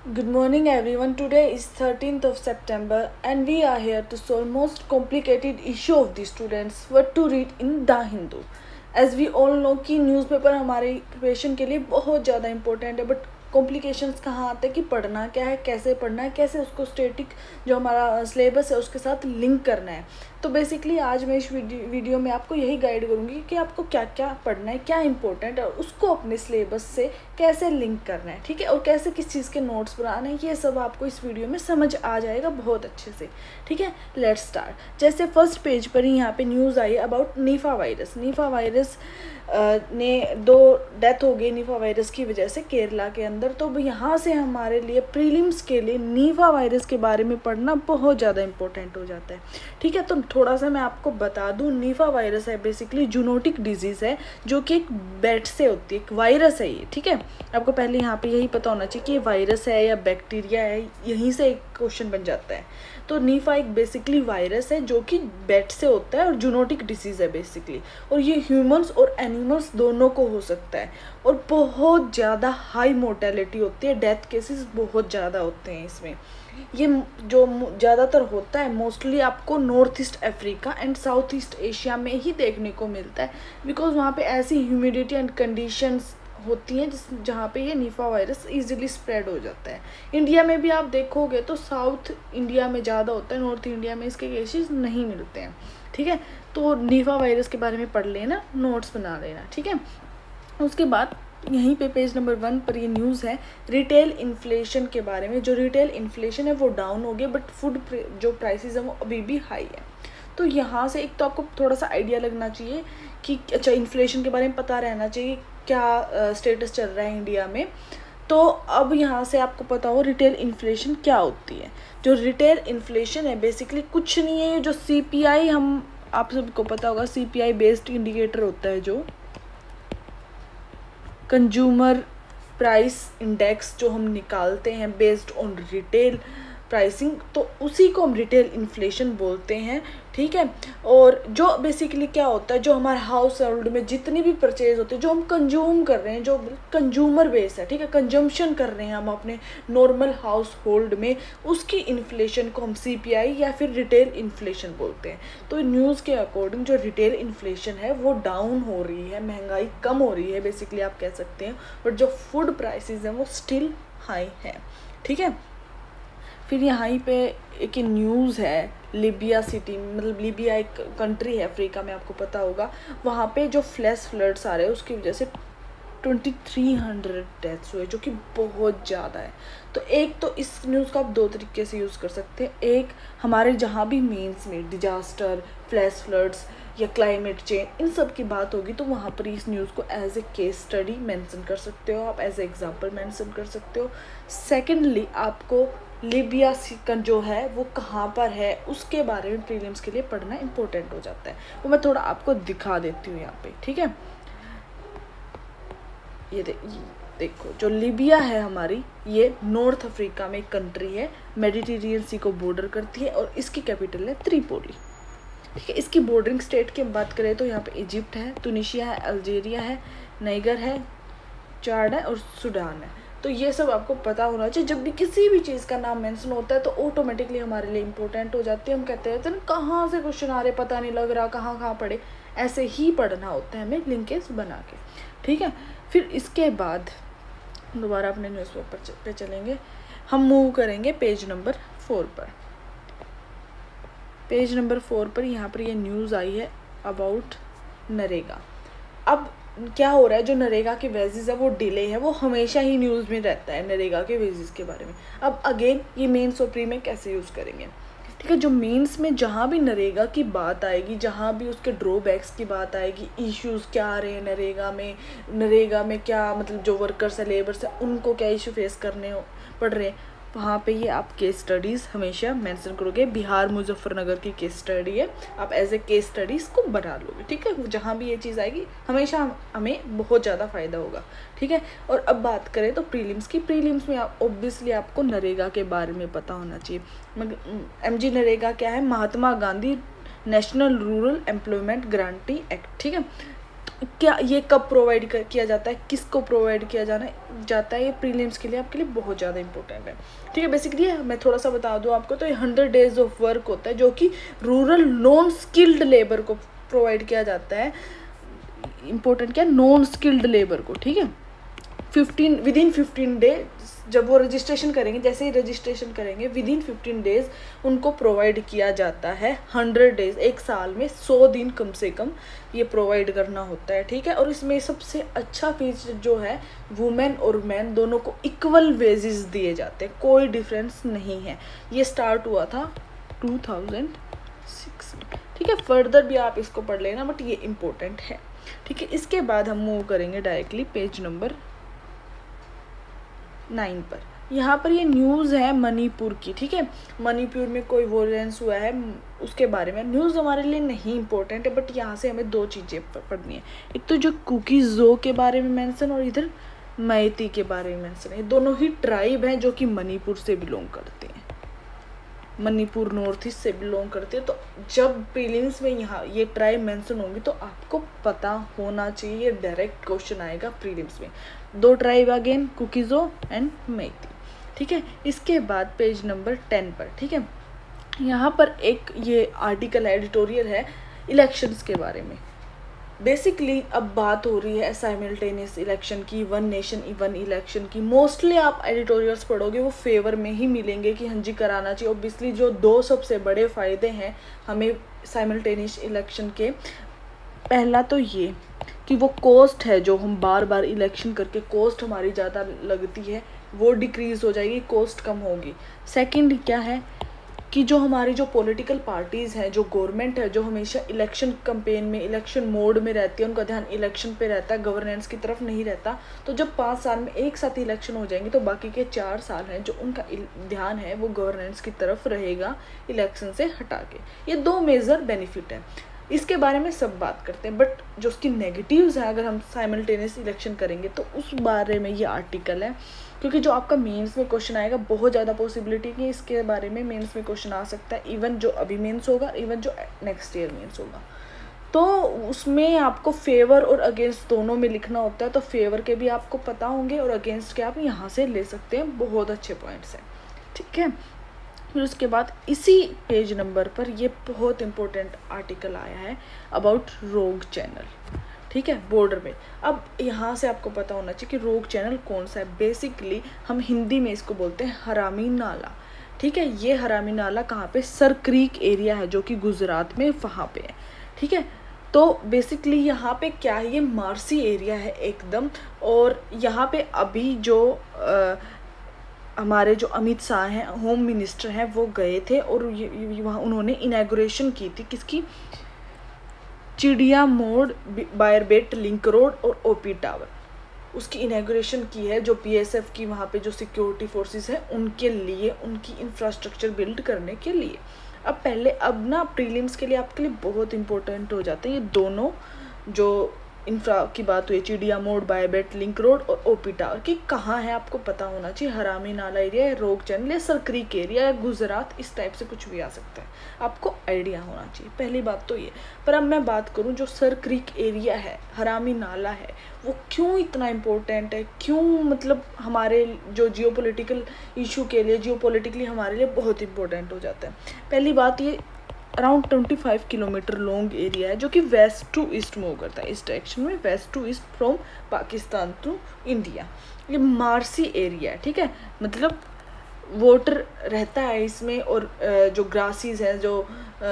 Good morning everyone. Today is 13th of September and we are here to solve most complicated issue of the students what to read in The Hindu. As we all know कि newspaper हमारे preparation के लिए बहुत ज़्यादा important है, but complications कहाँ आते हैं कि पढ़ना क्या है, कैसे पढ़ना है, कैसे उसको स्टैटिक जो हमारा सिलेबस है उसके साथ लिंक करना है। तो बेसिकली आज मैं इस वीडियो में आपको यही गाइड करूँगी कि आपको क्या क्या पढ़ना है, क्या इंपॉर्टेंट है और उसको अपने सिलेबस से कैसे लिंक करना है, ठीक है, और कैसे किस चीज़ के नोट्स बनाने हैं, ये सब आपको इस वीडियो में समझ आ जाएगा बहुत अच्छे से। ठीक है, लेट्स स्टार्ट। जैसे फर्स्ट पेज पर ही यहाँ पे न्यूज़ आई about Nipah virus. Nipah virus ने 2 डेथ हो गई निफा वायरस की वजह से केरला के अंदर। तो यहाँ से हमारे लिए प्रीलिम्स के लिए निफा वायरस के बारे में पढ़ना बहुत ज़्यादा इंपॉर्टेंट हो जाता है। ठीक है, तो थोड़ा सा मैं आपको बता दूँ, निफा वायरस है बेसिकली जूनोटिक डिजीज़ है जो कि एक बैट से होती है, एक वायरस है ये। ठीक है, आपको पहले यहाँ पे यही पता होना चाहिए कि ये वायरस है या बैक्टीरिया है, यहीं से एक क्वेश्चन बन जाता है। तो निफा एक बेसिकली वायरस है जो कि बैट से होता है और जूनोटिक डिसीज़ है बेसिकली, और ये ह्यूमंस और एनिमल्स दोनों को हो सकता है और बहुत ज़्यादा हाई मोर्टेलिटी होती है, डेथ केसेस बहुत ज़्यादा होते हैं इसमें। ये जो ज़्यादातर होता है मोस्टली आपको north east Africa and south east Asia में ही देखने को मिलता है, बिकॉज वहाँ पे ऐसी ह्यूमिडिटी एंड कंडीशंस होती हैं जहाँ पे ये निफा वायरस इजीली स्प्रेड हो जाता है। इंडिया में भी आप देखोगे तो साउथ इंडिया में ज़्यादा होता है, नॉर्थ इंडिया में इसके केसेस नहीं मिलते हैं। ठीक है, तो निफा वायरस के बारे में पढ़ लेना, नोट्स बना लेना। ठीक है, उसके बाद यहीं पे पेज नंबर 1 पर ये न्यूज़ है रिटेल इन्फ्लेशन के बारे में। जो रिटेल इन्फ्लेशन है वो डाउन हो गया, बट फूड जो प्राइसेस हैं वो अभी भी हाई है। तो यहाँ से एक तो आपको थोड़ा सा आइडिया लगना चाहिए कि अच्छा इन्फ्लेशन के बारे में पता रहना चाहिए क्या स्टेटस चल रहा है इंडिया में। तो अब यहाँ से आपको पता हो रिटेल इन्फ्लेशन क्या होती है। जो रिटेल इन्फ्लेशन है बेसिकली कुछ नहीं है, जो CPI, हम आप सबको पता होगा CPI बेस्ड इंडिकेटर होता है, जो कंज्यूमर प्राइस इंडेक्स जो हम निकालते हैं बेस्ड ऑन रिटेल प्राइसिंग, तो उसी को हम रिटेल इन्फ्लेशन बोलते हैं। ठीक है, और जो बेसिकली क्या होता है, जो हमारे हाउस होल्ड में जितनी भी परचेज होती है, जो हम कंज्यूम कर रहे हैं, जो कंज्यूमर बेस है, ठीक है, कंजम्पशन कर रहे हैं हम अपने नॉर्मल हाउस होल्ड में, उसकी इन्फ्लेशन को हम CPI या फिर रिटेल इन्फ्लेशन बोलते हैं। तो न्यूज़ के अकॉर्डिंग जो रिटेल इन्फ्लेशन है वो डाउन हो रही है, महंगाई कम हो रही है बेसिकली आप कह सकते हैं, बट जो फूड प्राइसेस हैं वो स्टिल हाई है। ठीक है, फिर यहाँ पे एक न्यूज़ है लीबिया सिटी, मतलब लीबिया एक कंट्री है अफ्रीका में, आपको पता होगा। वहाँ पे जो फ्लैश फ्लड्स आ रहे हैं उसकी वजह से 2300 डेथ्स हुए, जो कि बहुत ज़्यादा है। तो एक तो इस न्यूज़ को आप 2 तरीके से यूज़ कर सकते हैं। एक, हमारे जहाँ भी मेंस में डिजास्टर, फ्लैश फ्लड्स या क्लाइमेट चेंज इन सब की बात होगी तो वहाँ पर इस न्यूज़ को as a case study mention कर सकते हो, आप एज ए एग्जांपल मेंशन कर सकते हो। सेकेंडली, आपको लीबिया जो है वो कहाँ पर है उसके बारे में प्रीलिम्स के लिए पढ़ना इंपॉर्टेंट हो जाता है। वो मैं थोड़ा आपको दिखा देती हूँ यहाँ पे। ठीक है, ये देखो जो लीबिया है हमारी, ये नॉर्थ अफ्रीका में एक कंट्री है, मेडिटेरियन सी को बॉर्डर करती है और इसकी कैपिटल है त्रिपोली। ठीक है, इसकी बॉर्डरिंग स्टेट की बात करें तो यहाँ पे इजिप्ट है, तुनिशिया है, अल्जीरिया है, नाइगर है, चाड है और सूडान है। तो ये सब आपको पता होना चाहिए। जब भी किसी भी चीज़ का नाम मेंशन होता है तो ऑटोमेटिकली हमारे लिए इंपॉर्टेंट हो जाती है। हम कहते रहते हैं ना कहाँ से क्वेश्चन आ रहे पता नहीं लग रहा, कहाँ कहाँ पढ़े, ऐसे ही पढ़ना होता है हमें लिंकेज बना के। ठीक है, फिर इसके बाद दोबारा अपने न्यूज़पेपर पे चलेंगे, हम मूव करेंगे पेज नंबर 4 पर। पेज नंबर 4 पर यहाँ पर ये न्यूज़ आई है अबाउट नरेगा। अब क्या हो रहा है, जो नरेगा के वेजेस है वो डिले है, वो हमेशा ही न्यूज़ में रहता है नरेगा के वेजेस के बारे में। अब अगेन ये मेंस और प्री में कैसे यूज़ करेंगे। ठीक है, जो मेंस में जहाँ भी नरेगा की बात आएगी, जहाँ भी उसके ड्रॉबैक्स की बात आएगी, इश्यूज़ क्या आ रहे हैं नरेगा में क्या मतलब जो वर्कर्स है, लेबर्स है, उनको क्या इशू फेस करने पड़ रहे हैं, वहाँ पे ये आप केस स्टडीज़ हमेशा मेंशन करोगे। बिहार मुजफ्फरनगर की केस स्टडी है, आप एज ए केस स्टडीज़ को बना लोगे। ठीक है, जहाँ भी ये चीज़ आएगी हमेशा हमें बहुत ज़्यादा फ़ायदा होगा। ठीक है, और अब बात करें तो प्रीलिम्स की। प्रीलिम्स में आप ऑब्वियसली आपको नरेगा के बारे में पता होना चाहिए। MG नरेगा क्या है, Mahatma Gandhi national rural employment guarantee act. ठीक है, क्या ये कब प्रोवाइड किया जाता है, किसको प्रोवाइड किया जाता है, ये प्रीलिम्स के लिए आपके लिए बहुत ज़्यादा इंपॉर्टेंट है। ठीक है, बेसिकली मैं थोड़ा सा बता दूं आपको, तो ये 100 डेज ऑफ वर्क होता है जो कि रूरल नॉन स्किल्ड लेबर को प्रोवाइड किया जाता है। इंपॉर्टेंट क्या, नॉन स्किल्ड लेबर को। ठीक है, 15 डेज जब वो रजिस्ट्रेशन करेंगे, जैसे ही रजिस्ट्रेशन करेंगे विदिन 15 डेज उनको प्रोवाइड किया जाता है 100 डेज, एक साल में 100 दिन कम से कम ये प्रोवाइड करना होता है। ठीक है, और इसमें सबसे अच्छा फीचर जो है, वुमेन और मैन दोनों को इक्वल वेजेस दिए जाते हैं, कोई डिफरेंस नहीं है। ये स्टार्ट हुआ था 2006। ठीक है, फर्दर भी आप इसको पढ़ लेना, बट ये इम्पोर्टेंट है। ठीक है, इसके बाद हम मूव करेंगे डायरेक्टली पेज नंबर 9 पर। यहाँ पर ये न्यूज़ है मणिपुर की। ठीक है, मणिपुर में कोई वॉयलेंस हुआ है उसके बारे में। न्यूज़ हमारे लिए नहीं इम्पोर्टेंट है, बट यहाँ से हमें 2 चीज़ें पढ़नी है। एक तो जो कुकीज़ो के बारे में मेंशन, और इधर मैती के बारे में मेंशन है। ये दोनों ही ट्राइब हैं जो कि मणिपुर से बिलोंग करते हैं, मणिपुर नॉर्थ ईस्ट से बिलोंग करते हैं। तो जब प्रीलिम्स में यहाँ ये ट्राइब मेंशन होंगी तो आपको पता होना चाहिए, डायरेक्ट क्वेश्चन आएगा प्रीलिम्स में। 2 ट्राइब अगेन, कुकीज़ो एंड मैती। ठीक है, इसके बाद पेज नंबर 10 पर। ठीक है, यहाँ पर एक ये आर्टिकल एडिटोरियल है इलेक्शंस के बारे में। बेसिकली अब बात हो रही है साइमल्टेनियस इलेक्शन की, वन नेशन वन इलेक्शन की। मोस्टली आप एडिटोरियल्स पढ़ोगे वो फेवर में ही मिलेंगे कि हाँ जी कराना चाहिए। ऑब्वियसली जो 2 सबसे बड़े फ़ायदे हैं हमें साइमल्टेनियस इलेक्शन के, पहला तो ये कि वो कॉस्ट है, जो हम बार बार इलेक्शन करके कॉस्ट हमारी ज़्यादा लगती है वो डिक्रीज़ हो जाएगी, कॉस्ट कम होगी। सेकंड क्या है कि जो हमारी जो पॉलिटिकल पार्टीज़ हैं, जो गवर्नमेंट है, जो हमेशा इलेक्शन कैंपेन में, इलेक्शन मोड में रहती है, उनका ध्यान इलेक्शन पे रहता है, गवर्नेंस की तरफ नहीं रहता। तो जब 5 साल में एक साथ इलेक्शन हो जाएंगे तो बाकी के 4 साल हैं जो उनका ध्यान है वो गवर्नेंस की तरफ रहेगा, इलेक्शन से हटा के। ये 2 मेजर बेनिफिट हैं, इसके बारे में सब बात करते हैं। बट जो उसकी नेगेटिव्स हैं अगर हम साइमल्टेनियस इलेक्शन करेंगे तो उस बारे में ये आर्टिकल है, क्योंकि जो आपका मेंस में क्वेश्चन आएगा बहुत ज़्यादा पॉसिबिलिटी कि इसके बारे में मेंस में क्वेश्चन आ सकता है। इवन जो अभी मेंस होगा, इवन जो नेक्स्ट ईयर मेंस होगा, तो उसमें आपको फेवर और अगेंस्ट दोनों में लिखना होता है। तो फेवर के भी आपको पता होंगे और अगेंस्ट के आप यहाँ से ले सकते हैं, बहुत अच्छे पॉइंट्स हैं। ठीक है, फिर उसके बाद इसी पेज नंबर पर ये बहुत इंपॉर्टेंट आर्टिकल आया है अबाउट रोग चैनल। ठीक है, बॉर्डर में। अब यहाँ से आपको पता होना चाहिए कि रोग चैनल कौन सा है। बेसिकली हम हिंदी में इसको बोलते हैं हरामी नाला। ठीक है, ये हरामी नाला कहाँ पे, सर क्रीक एरिया है जो कि गुजरात में वहाँ पे है। ठीक है, तो बेसिकली यहाँ पे क्या है, ये मार्सी एरिया है एकदम। और यहाँ पे अभी जो हमारे जो अमित शाह हैं, होम मिनिस्टर हैं, वो गए थे और वहाँ उन्होंने इनॉग्रेशन की थी किसकी, चिड़िया मोड़, बायरबेट लिंक रोड और ओपी टावर, उसकी इनॉग्रेशन की है। जो पीएसएफ की वहाँ पे जो सिक्योरिटी फोर्सेस हैं उनके लिए, उनकी इंफ्रास्ट्रक्चर बिल्ड करने के लिए। अब ना प्रीलिम्स के लिए आपके लिए बहुत इंपॉर्टेंट हो जाते हैं ये दोनों जो इंफ्रा की बात हुई, चिड़िया मोड़, बायबेट लिंक रोड और ओपी टावर की कहाँ है आपको पता होना चाहिए। हरामी नाला एरिया है, रोग चैनल या सर क्रीक एरिया है, गुजरात, इस टाइप से कुछ भी आ सकता है, आपको आइडिया होना चाहिए। पहली बात तो ये। पर अब मैं बात करूँ जो सर क्रीक एरिया है, हरामी नाला है, वो क्यों इतना इम्पोर्टेंट है, क्यों मतलब हमारे जो जियोपॉलिटिकल इशू के लिए, जियोपॉलिटिकली हमारे लिए बहुत इंपॉर्टेंट हो जाता है। पहली बात ये, अराउंड 25 किलोमीटर लॉन्ग एरिया है जो कि वेस्ट टू ईस्ट मूव करता है, इस डायरेक्शन में, west to east from Pakistan to India. ये मार्सी एरिया है। ठीक है, मतलब वाटर रहता है इसमें और जो ग्रासीज हैं, जो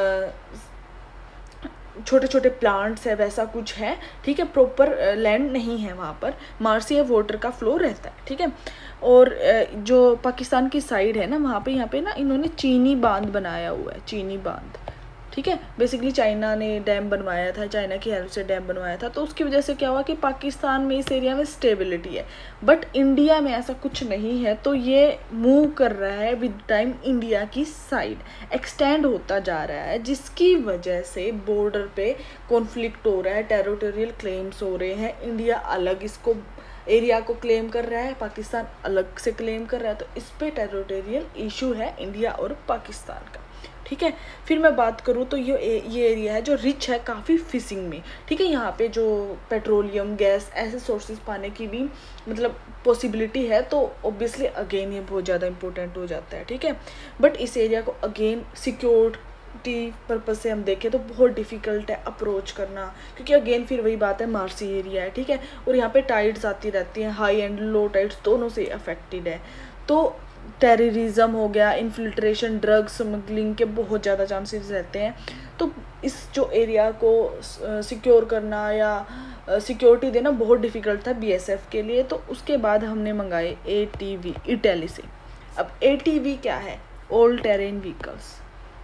छोटे छोटे प्लांट्स है, वैसा कुछ है। ठीक है, प्रॉपर लैंड नहीं है वहाँ पर, मार्सी है, वाटर का फ्लो रहता है। ठीक है, और जो पाकिस्तान की साइड है ना वहाँ पे, यहाँ पे ना इन्होंने चीनी बांध बनाया हुआ है, चीनी बांध। ठीक है, बेसिकली चाइना ने डैम बनवाया था, चाइना की हेल्प से डैम बनवाया था, तो उसकी वजह से क्या हुआ कि पाकिस्तान में इस एरिया में स्टेबिलिटी है। बट इंडिया में ऐसा कुछ नहीं है, तो ये मूव कर रहा है विद टाइम इंडिया की साइड, एक्सटेंड होता जा रहा है, जिसकी वजह से बॉर्डर पे कॉन्फ्लिक्ट हो रहा है, टेरिटोरियल क्लेम्स हो रहे हैं। इंडिया अलग इसको एरिया को क्लेम कर रहा है, पाकिस्तान अलग से क्लेम कर रहा है, तो इस पे टेरिटोरियल इशू है इंडिया और पाकिस्तान का। ठीक है, फिर मैं बात करूँ तो ये एरिया है जो रिच है काफ़ी फिशिंग में। ठीक है, यहाँ पे जो पेट्रोलियम, गैस ऐसे सोर्सेज पाने की भी मतलब पॉसिबिलिटी है, तो ऑब्वियसली अगेन ये बहुत ज़्यादा इंपॉर्टेंट हो जाता है। ठीक है, बट इस एरिया को अगेन सिक्योरिटी पर्पज से हम देखें तो बहुत डिफ़िकल्ट है अप्रोच करना, क्योंकि अगेन फिर वही बात है, मार्सी एरिया है। ठीक है, और यहाँ पे टाइड्स आती रहती हैं, हाई एंड लो टाइड्स दोनों से अफेक्टेड है। तो टेररिज्म हो गया, इन्फिल्ट्रेशन, ड्रग स्मगलिंग के बहुत ज़्यादा चांसेस रहते हैं। तो इस जो एरिया को सिक्योर करना या सिक्योरिटी देना बहुत डिफ़िकल्ट था बीएसएफ के लिए। तो उसके बाद हमने मंगाए ATV इटली से। अब ATV क्या है? ऑल टेरेन व्हीकल्स,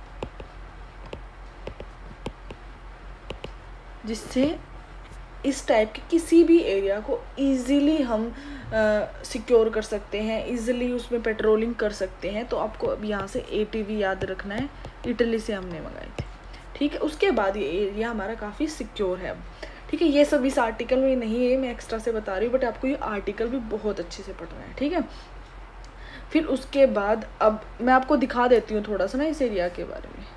जिससे इस टाइप के किसी भी एरिया को इजीली हम सिक्योर कर सकते हैं, इजीली उसमें पेट्रोलिंग कर सकते हैं। तो आपको अब यहाँ से ATV याद रखना है, इटली से हमने मंगाए थे। ठीक है, उसके बाद ये एरिया हमारा काफ़ी सिक्योर है अब। ठीक है, ये सब इस आर्टिकल में नहीं है, मैं एक्स्ट्रा से बता रही हूँ, बट आपको ये आर्टिकल भी बहुत अच्छे से पढ़ना है। ठीक है, फिर उसके बाद अब मैं आपको दिखा देती हूँ थोड़ा सा ना इस एरिया के बारे में।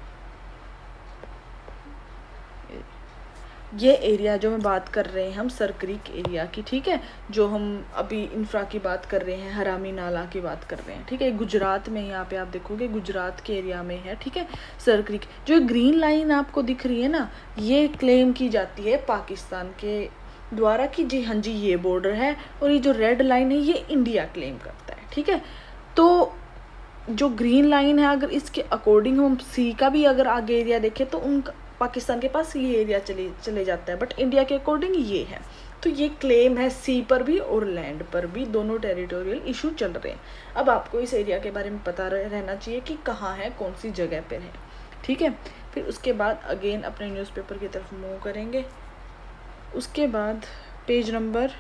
ये एरिया जो मैं बात कर रहे हैं हम सर क्रीक एरिया की। ठीक है, जो हम अभी इंफ्रा की बात कर रहे हैं, हरामी नाला की बात कर रहे हैं। ठीक है, गुजरात में, यहाँ पे आप देखोगे गुजरात के एरिया में है। ठीक है, सर क्रीक, जो ग्रीन लाइन आपको दिख रही है ना, ये क्लेम की जाती है पाकिस्तान के द्वारा कि जी हाँ जी ये बॉर्डर है, और ये जो रेड लाइन है ये इंडिया क्लेम करता है। ठीक है, तो जो ग्रीन लाइन है, अगर इसके अकॉर्डिंग हम सी का भी अगर आगे एरिया देखें तो उनका पाकिस्तान के पास ये एरिया चले जाता है, बट इंडिया के अकॉर्डिंग ये है। तो ये क्लेम है सी पर भी और लैंड पर भी, दोनों टेरिटोरियल इशू चल रहे हैं। अब आपको इस एरिया के बारे में पता रहना चाहिए कि कहाँ है, कौन सी जगह पर है। ठीक है, फिर उसके बाद अगेन अपने न्यूज़पेपर की तरफ मूव करेंगे। उसके बाद पेज नंबर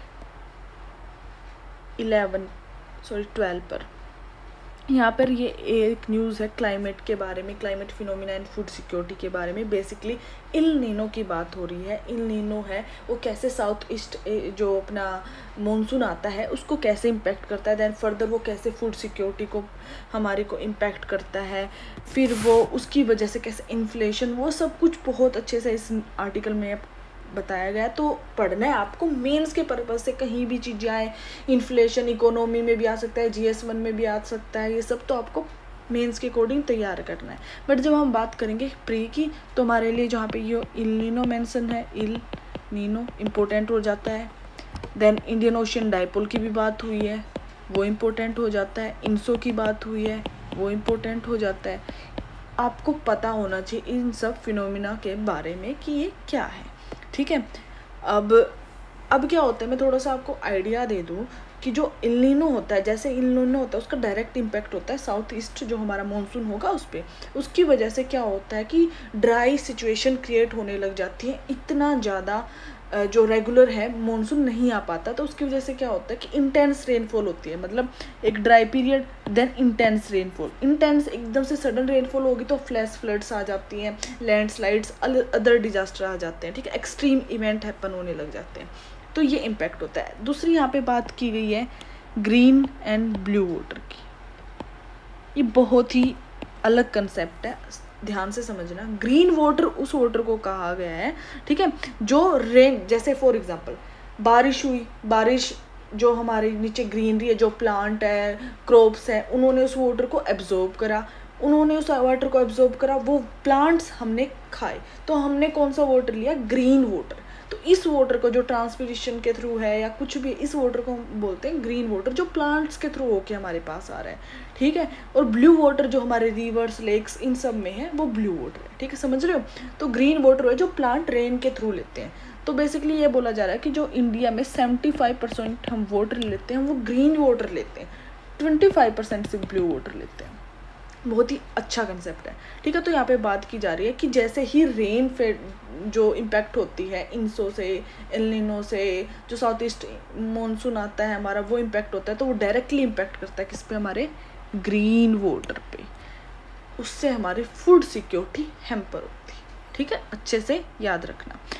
12 पर यहाँ पर ये एक न्यूज़ है क्लाइमेट के बारे में, climate phenomena and food security के बारे में। बेसिकली इल नीनो की बात हो रही है। इल नीनो है वो कैसे साउथ ईस्ट जो अपना मॉनसून आता है उसको कैसे इम्पैक्ट करता है, दैन फर्दर वो कैसे फूड सिक्योरिटी को हमारे को इम्पैक्ट करता है, फिर वो उसकी वजह से कैसे इन्फ्लेशन, वो सब कुछ बहुत अच्छे से इस आर्टिकल में बताया गया। तो पढ़ना है आपको मेंस के पर्पज़ से, कहीं भी चीज़ें आए, इन्फ्लेशन इकोनॉमी में भी आ सकता है, GS1 में भी आ सकता है, ये सब तो आपको मेंस के अकॉर्डिंग तैयार करना है। बट जब हम बात करेंगे प्री की, तो हमारे लिए जहाँ पे ये इल नीनो मेंशन है, इल नीनो इम्पोर्टेंट हो जाता है। देन इंडियन ओशियन डाइपोल की भी बात हुई है, वो इम्पोर्टेंट हो जाता है। इंसो की बात हुई है, वो इम्पोर्टेंट हो जाता है। आपको पता होना चाहिए इन सब फिनोमिना के बारे में कि ये क्या है। ठीक है, अब क्या होता है, मैं थोड़ा सा आपको आइडिया दे दूँ कि जो इल नीनो होता है, जैसे इल नीनो होता है उसका डायरेक्ट इम्पैक्ट होता है साउथ ईस्ट जो हमारा मानसून होगा उस पर। उसकी वजह से क्या होता है कि ड्राई सिचुएशन क्रिएट होने लग जाती है, इतना ज़्यादा जो रेगुलर है मानसून नहीं आ पाता। तो उसकी वजह से क्या होता है कि इंटेंस रेनफॉल होती है, मतलब एक dry period then intense rainfall. Intense एकदम से सडन रेनफॉल होगी तो फ्लैश फ्लड्स आ जाती हैं, लैंडस्लाइड्स, अदर डिजास्टर आ जाते हैं। ठीक है, एक्सट्रीम इवेंट हैपन होने लग जाते हैं, तो ये इम्पैक्ट होता है। दूसरी यहाँ पे बात की गई है ग्रीन एंड ब्लू वाटर की। ये बहुत ही अलग कंसेप्ट है, ध्यान से समझना। ग्रीन वाटर उस वाटर को कहा गया है, ठीक है, जो रेन, जैसे फॉर एग्जांपल बारिश हुई, बारिश जो हमारे नीचे ग्रीनरी है, जो प्लांट है, क्रॉप्स है, उन्होंने उस वाटर को एब्जॉर्ब करा, उन्होंने उस वाटर को एब्जॉर्ब करा, वो प्लांट्स हमने खाए, तो हमने कौन सा वाटर लिया? Green water. तो इस वाटर को जो ट्रांसपिरेशन के थ्रू है या कुछ भी, इस वाटर को हम बोलते हैं ग्रीन वाटर, जो प्लांट्स के थ्रू होके हमारे पास आ रहा है। ठीक है, और ब्लू वाटर जो हमारे रिवर्स, लेक्स, इन सब में है, वो ब्लू वाटर है। ठीक है, समझ रहे हो? तो ग्रीन वाटर है जो प्लांट रेन के थ्रू लेते हैं। तो बेसिकली ये बोला जा रहा है कि जो इंडिया में 75% हम वाटर लेते हैं वो ग्रीन वाटर लेते हैं, 25% सिर्फ ब्लू वाटर लेते हैं। बहुत ही अच्छा कंसेप्ट है। ठीक है, तो यहाँ पे बात की जा रही है कि जैसे ही रेन फेड जो इम्पैक्ट होती है इंसो से, एल नीनो से, जो साउथ ईस्ट मानसून आता है हमारा, वो इम्पैक्ट होता है, तो वो डायरेक्टली इम्पैक्ट करता है किस पे? हमारे ग्रीन वाटर पे। उससे हमारी फूड सिक्योरिटी हैम्पर होती है। ठीक है, अच्छे से याद रखना।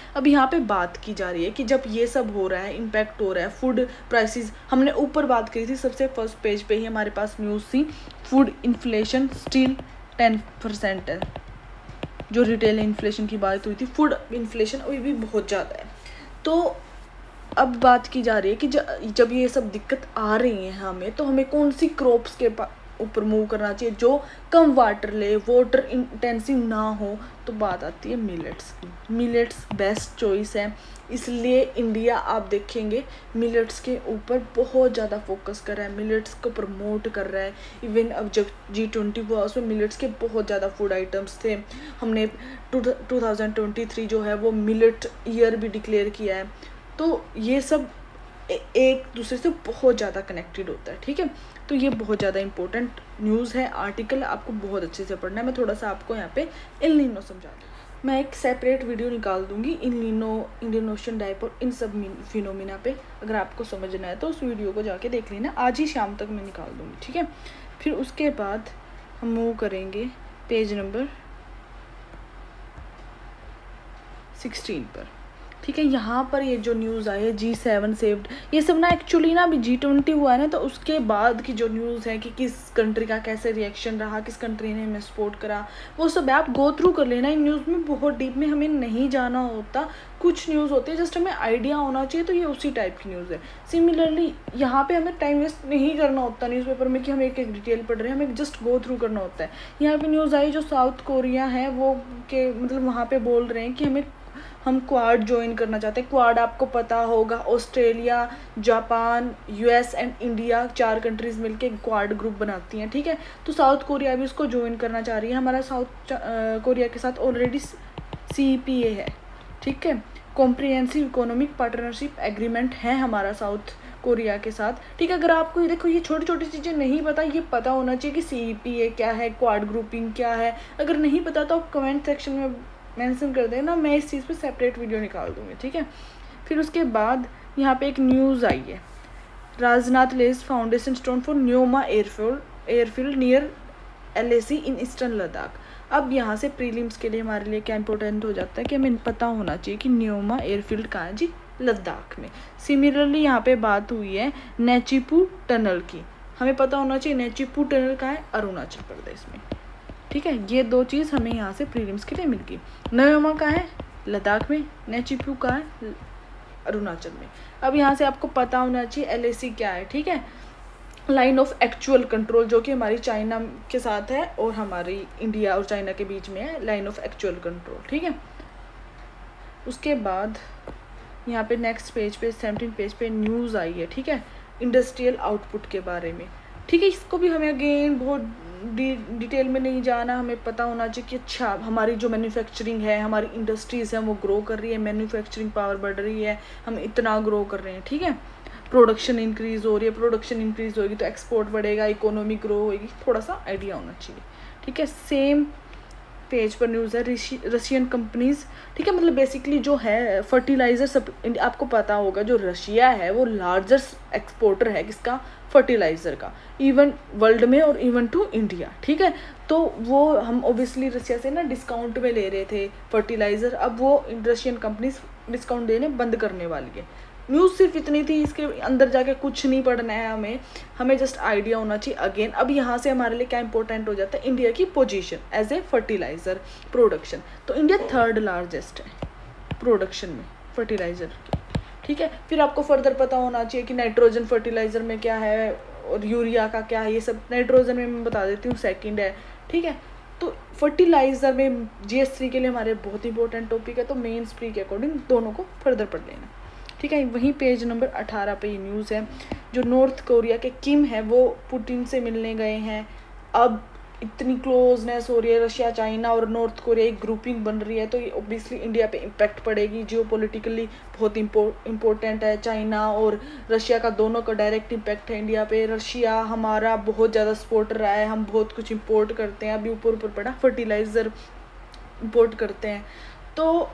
अब यहाँ पे बात की जा रही है कि जब ये सब हो रहा है, इम्पैक्ट हो रहा है, फूड प्राइसेस, हमने ऊपर बात करी थी, सबसे फर्स्ट पेज पे ही हमारे पास न्यूज़ थी, फूड इन्फ्लेशन स्टिल 10% है। जो रिटेल इन्फ्लेशन की बात हुई थी, फूड इन्फ्लेशन अभी भी बहुत ज़्यादा है। तो अब बात की जा रही है कि जब ये सब दिक्कत आ रही है हमें, तो हमें कौन सी क्रॉप्स के ऊपर मूव करना चाहिए जो कम वाटर ले, वाटर इंटेंसिव ना हो। तो बात आती है मिलेट्स की। मिलेट्स बेस्ट चॉइस है, इसलिए इंडिया आप देखेंगे मिलेट्स के ऊपर बहुत ज़्यादा फोकस कर रहा है, मिलेट्स को प्रमोट कर रहा है। इवन अब जब G20 हुआ उसमें मिलेट्स के बहुत ज़्यादा फूड आइटम्स थे। हमने 2023 जो है वो मिलेट ईयर भी डिक्लेयर किया है। तो ये सब एक दूसरे से बहुत ज़्यादा कनेक्टेड होता है, ठीक है। तो ये बहुत ज़्यादा इंपॉर्टेंट न्यूज़ है, आर्टिकल आपको बहुत अच्छे से पढ़ना है। मैं थोड़ा सा आपको यहाँ पे एल नीनो समझा दूँ। मैं एक सेपरेट वीडियो निकाल दूँगी El Nino, Indian Ocean dipole, इन सब फिनोमिना पे। अगर आपको समझना है तो उस वीडियो को जाके देख लेना, आज ही शाम तक मैं निकाल दूँगी, ठीक है। फिर उसके बाद हम मूव करेंगे पेज नंबर 16 पर, ठीक है। यहाँ पर ये जो न्यूज़ आई है G7 सेव्ड, ये सब ना एक्चुअली ना अभी G20 हुआ है ना, तो उसके बाद की जो न्यूज़ है कि किस कंट्री का कैसे रिएक्शन रहा, किस कंट्री ने हमें सपोर्ट करा, वो सब आप गो थ्रू कर लेना। इन न्यूज़ में बहुत डीप में हमें नहीं जाना होता, कुछ न्यूज़ होती है जस्ट हमें आइडिया होना चाहिए। तो ये उसी टाइप की न्यूज़ है। सिमिलरली यहाँ पे हमें टाइम वेस्ट नहीं करना होता न्यूज़पेपर में कि हम एक एक डिटेल पढ़ रहे हैं, हमें जस्ट गो थ्रू करना होता है। यहाँ पे न्यूज़ आई जो साउथ कोरिया है वो के मतलब वहाँ पे बोल रहे हैं कि हम क्वाड ज्वाइन करना चाहते हैं। क्वाड आपको पता होगा, Australia, Japan, US and India, 4 countries मिलके क्वाड ग्रुप बनाती हैं, ठीक है। तो साउथ कोरिया भी उसको ज्वाइन करना चाह रही है। हमारा साउथ कोरिया के साथ ऑलरेडी CEPA है, ठीक है, कॉम्प्रिहेंसिव इकोनॉमिक पार्टनरशिप एग्रीमेंट है हमारा साउथ कोरिया के साथ, ठीक है। अगर आपको ये देखो ये छोटी छोटी चीज़ें नहीं पता, ये पता होना चाहिए कि CEPA क्या है, क्वाड ग्रुपिंग क्या है। अगर नहीं पता तो आप कमेंट सेक्शन में मेंशन कर देना, मैं इस चीज़ पे सेपरेट वीडियो निकाल दूँगी, ठीक है। फिर उसके बाद यहाँ पे एक न्यूज़ आई है, Rajnath lays foundation stone for Nyoma airfield near LAC in eastern Ladakh. अब यहाँ से प्रीलिम्स के लिए हमारे लिए क्या इंपॉर्टेंट हो जाता है कि हमें पता होना चाहिए कि न्योमा एयरफील्ड कहाँ है जी, लद्दाख में। सिमिलरली यहाँ पे बात हुई है नेचिपू टनल की, हमें पता होना चाहिए नेचिपू टनल कहाँ है, अरुणाचल प्रदेश में, ठीक है। ये 2 चीज़ हमें यहाँ से प्रीलिम्स के लिए मिल गई। न्योमा का है लद्दाख में, नेचिपू का है अरुणाचल में। अब यहाँ से आपको पता होना चाहिए LAC क्या है, ठीक है, लाइन ऑफ एक्चुअल कंट्रोल, जो कि हमारी चाइना के साथ है और हमारी इंडिया और चाइना के बीच में है, लाइन ऑफ एक्चुअल कंट्रोल, ठीक है। उसके बाद यहाँ पे नेक्स्ट पेज पे 17 पेज पे न्यूज़ आई है, ठीक है, इंडस्ट्रियल आउटपुट के बारे में, ठीक है। इसको भी हमें अगेन बहुत डिटेल में नहीं जाना, हमें पता होना चाहिए कि अच्छा हमारी जो मैन्युफैक्चरिंग है, हमारी इंडस्ट्रीज़ है वो ग्रो कर रही है, मैन्युफैक्चरिंग पावर बढ़ रही है, हम इतना ग्रो कर रहे हैं, ठीक है। प्रोडक्शन इंक्रीज़ हो रही है, प्रोडक्शन इंक्रीज़ होगी तो एक्सपोर्ट बढ़ेगा, इकोनॉमी ग्रो होगी, थोड़ा सा आइडिया होना चाहिए, ठीक है। सेम पेज पर न्यूज़ है रशियन कंपनीज, ठीक है, मतलब बेसिकली जो है फर्टिलाइज़र सब, आपको पता होगा जो रशिया है वो लार्जेस्ट एक्सपोर्टर है किसका, फर्टिलाइज़र का, इवन वर्ल्ड में और इवन टू इंडिया, ठीक है। तो वो हम ओबियसली रशिया से ना डिस्काउंट में ले रहे थे फर्टिलाइज़र, अब वो रशियन कंपनीज डिस्काउंट देने बंद करने वाली है। न्यूज़ सिर्फ इतनी थी, इसके अंदर जाके कुछ नहीं पढ़ना है हमें जस्ट आइडिया होना चाहिए अगेन। अब यहाँ से हमारे लिए क्या इंपॉर्टेंट हो जाता है, इंडिया की position as a fertiliser production. तो इंडिया 3rd लार्जेस्ट है प्रोडक्शन में फर्टिलाइज़र की, ठीक है। फिर आपको फर्दर पता होना चाहिए कि नाइट्रोजन फर्टिलाइज़र में क्या है और यूरिया का क्या है, ये सब नाइट्रोजन में मैं बता देती हूँ 2nd है, ठीक है। तो फर्टिलाइज़र में GS3 के लिए हमारे बहुत इंपॉर्टेंट टॉपिक है, तो मेंस प्री के अकॉर्डिंग दोनों को फर्दर पढ़ लेना, ठीक है। वहीं पेज नंबर 18 पे ये न्यूज़ है, जो नॉर्थ कोरिया के किम है वो पुतिन से मिलने गए हैं। अब इतनी क्लोजनेस हो रही है, रशिया, चाइना और नॉर्थ कोरिया एक ग्रुपिंग बन रही है, तो ये ऑब्वियसली इंडिया पे इम्पैक्ट पड़ेगी। जियोपॉलिटिकली बहुत इम्पोर्टेंट है, चाइना और रशिया का दोनों का डायरेक्ट इम्पैक्ट है इंडिया पे। रशिया हमारा बहुत ज़्यादा सपोर्टर रहा है, हम बहुत कुछ इम्पोर्ट करते हैं, अभी ऊपर पड़ा फर्टिलाइज़र इम्पोर्ट करते हैं। तो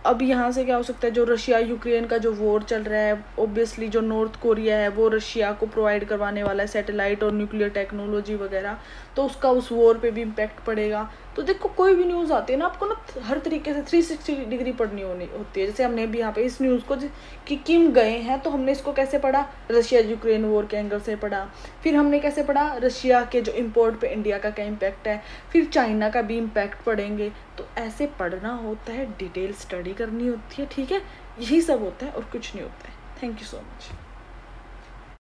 अब यहाँ से क्या हो सकता है, जो रशिया यूक्रेन का जो वॉर चल रहा है, ऑब्वियसली जो नॉर्थ कोरिया है वो रशिया को प्रोवाइड करवाने वाला है सैटेलाइट और न्यूक्लियर टेक्नोलॉजी वगैरह, तो उसका उस वॉर पे भी इम्पैक्ट पड़ेगा। तो देखो कोई भी न्यूज़ आती है ना, आपको ना हर तरीके से 360 डिग्री पढ़नी होती है। जैसे हमने भी यहाँ पे इस न्यूज़ को कि किम गए हैं, तो हमने इसको कैसे पढ़ा, रशिया यूक्रेन वॉर के एंगल से पढ़ा। फिर हमने कैसे पढ़ा, रशिया के जो इम्पोर्ट पे इंडिया का क्या इम्पैक्ट है, फिर चाइना का भी इम्पैक्ट पढ़ेंगे। तो ऐसे पढ़ना होता है, डिटेल स्टडी करनी होती है, ठीक है। यही सब होता है और कुछ नहीं होता है। Thank you so much.